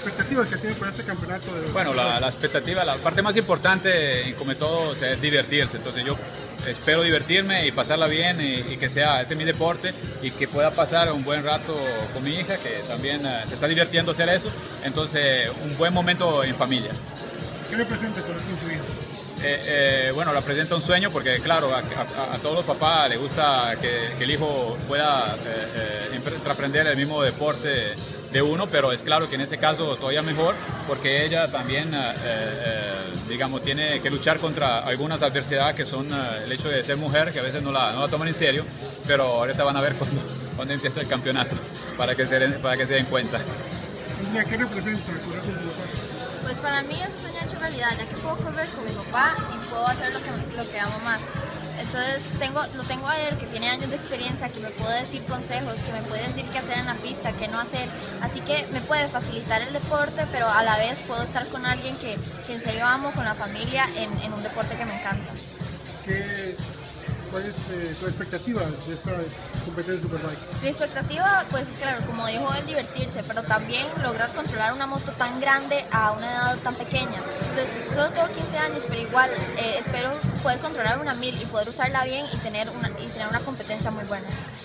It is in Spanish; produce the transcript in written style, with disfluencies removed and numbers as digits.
expectativas que tiene para este campeonato? Bueno, la expectativa, la parte más importante, como todos, es divertirse. Entonces yo espero divertirme y pasarla bien y que sea, este es mi deporte y que pueda pasar un buen rato con mi hija, que también se está divirtiendo hacer eso. Entonces, un buen momento en familia. ¿Qué representa con su hija? Bueno, representa un sueño porque, claro, a todos los papás les gusta que el hijo pueda aprender el mismo deporte de uno, pero es claro que en ese caso todavía mejor porque ella también, digamos, tiene que luchar contra algunas adversidades que son el hecho de ser mujer, que a veces no la toman en serio, pero ahorita van a ver cuando empiece el campeonato para que se den cuenta. ¿Qué representa correr con tu papá? Pues para mí es un sueño hecho realidad, ya que puedo correr con mi papá y puedo hacer lo que amo más. Entonces lo tengo a él, que tiene años de experiencia, que me puede decir consejos, que me puede decir qué hacer en la pista, qué no hacer. Así que me puede facilitar el deporte, pero a la vez puedo estar con alguien que en serio amo, con la familia, en un deporte que me encanta. ¿Cuál es tu expectativa de esta competencia Superbike? Mi expectativa, pues es claro, como dijo, es divertirse, pero también lograr controlar una moto tan grande a una edad tan pequeña. Entonces, solo tengo 15 años, pero igual espero poder controlar una 1000 y poder usarla bien y tener una competencia muy buena.